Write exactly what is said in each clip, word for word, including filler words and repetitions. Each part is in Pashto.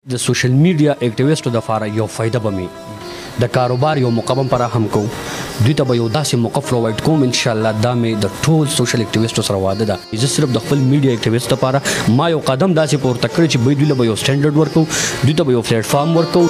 د سوشل میډیا اکټیویسټو د لپاره یو فایده به می د کاروبار یو موقع هم فراهم کوو. دوی ته به یو داسې موقع پرووایډ کوم ان شاء الله. دا مې د ټول سوشل اکټیویسټو سره واده ده. زه صرف د خپل میډیا اکټیویسټ لپاره ما یو قدم داسې پورته کړی چې دوی له به یو سټینډرډ ورکوو، دوی ته به یو پلیټ فارم ورکوو.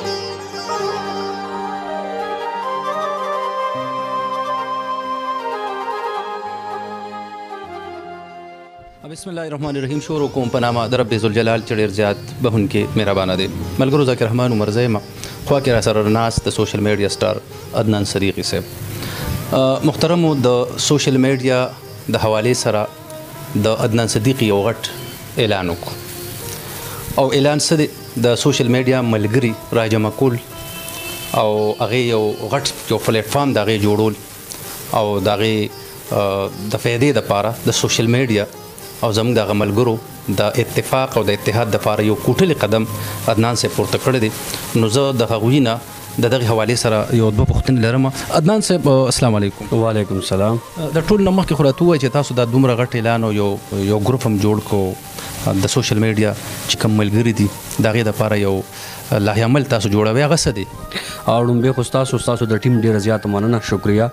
بسم الله الرحمن الرحیم. شروع کوم په نامه د رب ذوالجلال چې ډېر زیات بخونکي مهربانه دی. ملګرو ذاکر رحمان عمر زه یم، خوا کې را سره ناست د سوشل میډیا سټار عدنان صدیقي صاحب. محترمو، د سوشل میډیا د حوالې سره د عدنان صدیقي یو غټ اعلان وکړو او اعلان څه دی؟ د سوشل میډیا ملګري راجمع کول او هغې یو غټ یو پلیټ فارم د هغې جوړول او د هغې د فایدې دپاره د سوشل میډیا او زموږ د هغه ملګرو د اتفاق او د اتحاد دپاره یو کوټلې قدم عدنان صاحب پورته کړی دی. نو زه د هغوی نه د دغې حوالې سره یو دوه پوښتنې لرم. عدنان صاحب السلام علیکم. وعلیکم السلام. د ټول نه مخکې خو راته ووایه چې تاسو دا دومره غټ اعلان او یو یو ګروپ هم جوړ کړو د سوشل میډیا چې کوم ملګري دي د هغې دپاره یو لایحه عمل تاسو جوړوئ، هغه څه دی؟ لومبۍ خو ستاسو ستاسو د ټیم ډېره زیاته مننه، شکریه.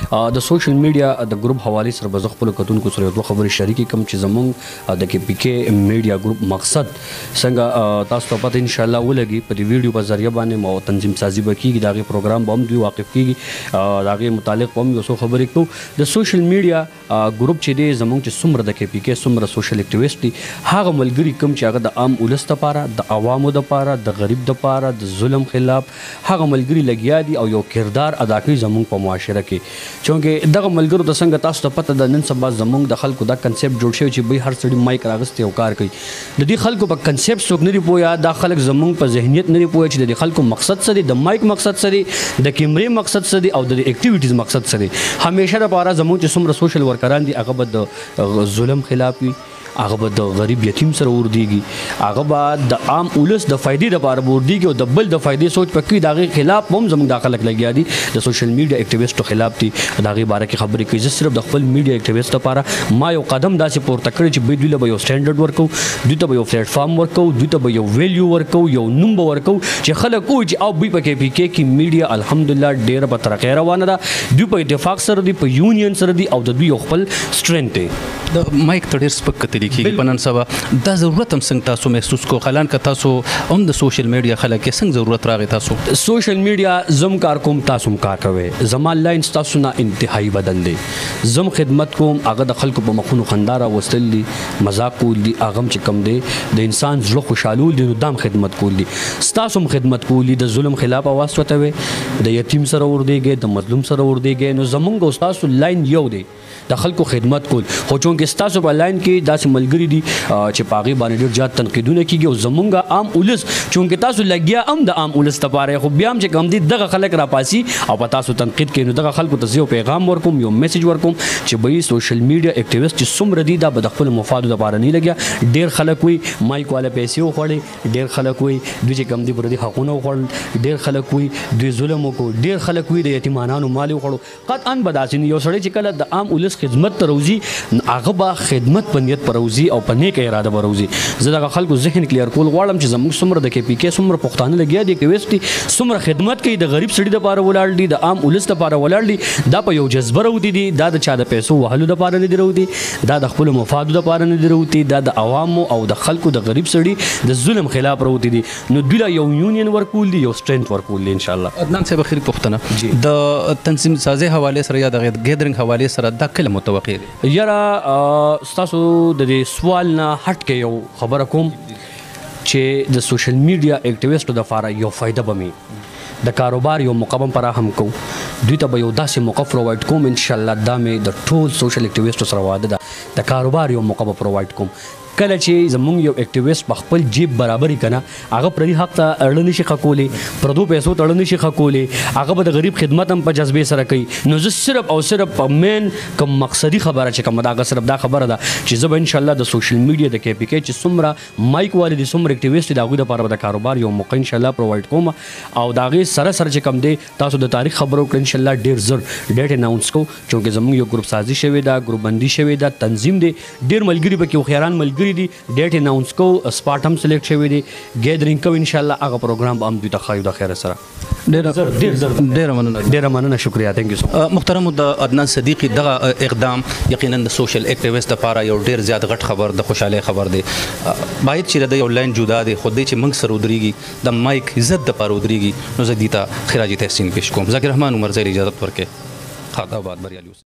د سوشل میډیا د ګروپ حوالې سره به زه خپلو کتونکو سره یو دوه خبرې شریکې کړم چې زموږ د کې پي کې میډیا ګروپ مقصد څنګه تاسو ته پته انشاءالله ولګي. په دې ویډیو په ذریعه باندې مو تنظیم سازي به کېږي، د هغې پروګرام به هم دوی واقف کېږي، د هغې متعلق به هم یو څو خبرې کوو. د سوشل میډیا ګروپ چې دی زموږ چې څومره د کې پي کې څومره سوشل اکټیویسټ دي، هغه ملګري کوم چې هغه د عام ولس دپاره، د عوامو دپاره، د غریب دپاره، د ظلم خلاف هغه ملګري لګیا دي او یو کردار ادا کوي زموږ په معاشره کې. چونکې دغه ملګرو ته څنګه تاسو ته پته ده نن سبا زموږ د خلکو دا کنسیپټ جوړ شوی چې بی هر سړي مایک راغستی او کار کوي. د دې خلکو په کنسیپټ څوک نه دي پوهه، دا خلک زموږ په ذهنیت نه دي پوهه چې د دې خلکو مقصد څه دی، د مایک مقصد څه دی، د کیمرې مقصد څه دی او د اکټیویټیز مقصد څه دی. همیشه دپاره زموږ چې څومره سوشل ورکران دي هغه به د ظلم خلاف وي، هغه به د غریب یتیم سره وردیږي، هغه به د عام ولس د فایدې دپاره به وردیږي او د بل د فایدې سوچ به کوي. د هغې خلاف هم زموږ دا خلک لګیا دي، د سوشل میډیا اکټیویسټو خلاف دي، د هغې باره کې خبرې کوي. زه صرف د خپل میډیا اکټیویسټ لپاره ما یو قدم داسې پورته کړی چې دوی له به یو سټینډرډ ورکوو، دوی ته به یو پلیټ فارم ورکوو، دوی ته به یو ویلیو ورکوو، یو نوم به ورکوو چې خلک ووایي چې او دوی په کې پي کې کې میډیا الحمدلله ډېره په ترقۍ روانه ده، دوی په اتفاق سره دي، په یونین سره دي او د دوی یو خپل سټرینث دی. د مایک ته ډېر سپک کتلي کېږي په نن سبا. دا ضرورت هم څنګه تاسو محسوس کو؟ خلان که تاسو هم د سوشل میډیا خلک یې څنګه ضرورت راغی تاسو؟ سوشل میډیا زم کار کوم، تاسو هم کار کوئ. زما لاین ستاسو نه انتهایی بدل دی. زم خدمت کوم، هغه د خلکو په مخونو خندا راوستل دي، مذاق کول دي، هغه هم چې کوم دی د انسان زړه خوشحالول دي، نو دا هم خدمت کول دي. ستاسو هم خدمت کول دي، د ظلم خلاف اواز وتوئ، د یتیم سره وردیږئ، د مظلوم سره وردیږئ. نو زمونږ او ستاسو لاین یو دی، د خلکو خدمت کول. خو چونکې ستاسو په لاین کې داسې ملګري دي چې په هغې باندې ډېر زیات تنقیدونه کېږي او زمونږ عام ولس چونکې تاسو لګیا هم د عام ولس دپاره، خو بیا هم چې کوم دي دغه خلک راپاسي او په تاسو تنقید کوي. نو دغه خلکو ته زه یو پیغام ورکوم، یو میسج ورکوم چې بهی سوشل میډیا اکټیویسټ چې څومره دي دا به د خپلو مفادو دپاره نه لګیا. ډېر خلک وایي مایک والا پیسې وخوړې، ډېر خلک وایي دوی چې کوم دي پردي حقونه وخوړل، ډېر خلک وایي دوی ظلم وکړو، ډېر خلک وایي د یتیمانانو مال وخوړو. قطعا به داسې نه. یو سړی چې کله د عام ولس خدمت ته روزي هغه به خدمت په نیت په روزي او په نیکه اراده به روزي. زه دغه خلکو ذهن کلیر کول غواړم چې زموږ څومره د کې پي کې څومره پښتانه لګیا دي، اکټیویسټ دي، څومره خدمت کوي، د غریب سړي دپاره ولاړ دي، د عام ولس دپاره ولاړ دي، دا په یو جذبه راوتي دي. دا د چا د پیسو وهلو دپاره نه دي راوتي، دا د خپلو مفادو دپاره نه دي راوتي، دا د عوامو او د خلکو د غریب سړي د ظلم خلاف راوتي دي. نو دوی له یو یونین ورکول دي، یو سټرینث ورکول دي انشاءالله. عدنان صاحب اخري پوښتنه، د تنظیم سازۍ حوالې سره یا د ګیدرینګ حوالې سره دا کله متوقع دی؟ یاره ستاسو د دې سوال نه هټ کې یو خبره کوم چې د سوشل میډیا اکټیویسټو دپاره یو فایده به می د کاروبار یو موقع هم فراهم کوو، دوی ته به یو داسې موقع پرووایډ کوم ان شاء الله. دا مې د ټول سوشل اکټیویسټو سره واده ده، د کاروبار یو موقع به پرووایډ کوم. کله چې زمونږ یو اکټیویسټ په خپل جیب برابري که نه، هغه پردي حق ته اړه نشي ښه کولی، پردو پیسو ته اړه نشي ښه کولی، هغه به د غریب خدمت هم په جذبې سره کوي. نو زه صرف او صرف په مین کوم مقصدي خبره چې کومه ده هغه صرف دا خبره ده چې زه به انشاءالله د سوشل میډیا د کې پي کې چې څومره مایک والي دي، څومره اکټیویسټ دي، د هغوی دپاره به د کاروبار یو موقع انشاءالله پرووایډ کوم او د هغې سره سره چې کوم دی تاسو د تاریخ خبره وکړئ انشاءالله ډېر زر ډیټ اناونس کوو. چونکې زموږ یو ګروپ سازي شوې ده، ګروپ بندي شوې ده، تنظیم دی، ډېر ملګري پکې هوښیاران ملګري شوي دي ډیټ اناونس کو سپاټ هم سلیکټ شوی دی ګیدرینګ کو ان شاء الله هغه پروګرام به هم دوی ته خایو د خیر سره ډېر ډېر ډېر مننه ډیره مننه شکریا ثانک یو سو محترم د عدنان صدیقی دغه اقدام یقینا د سوشل اکټیویسټ لپاره یو ډېر زیات غټ خبر د خوشاله خبر دی باید چې د یو لاین جدا دی خو دې چې موږ سره ودرېږي د مایک عزت د پاره ودرېږي نو زه دې ته خراج تحسین پیش کوم ذاکر رحمان عمر زیر اجازه ورکړي خاطر آباد بریالي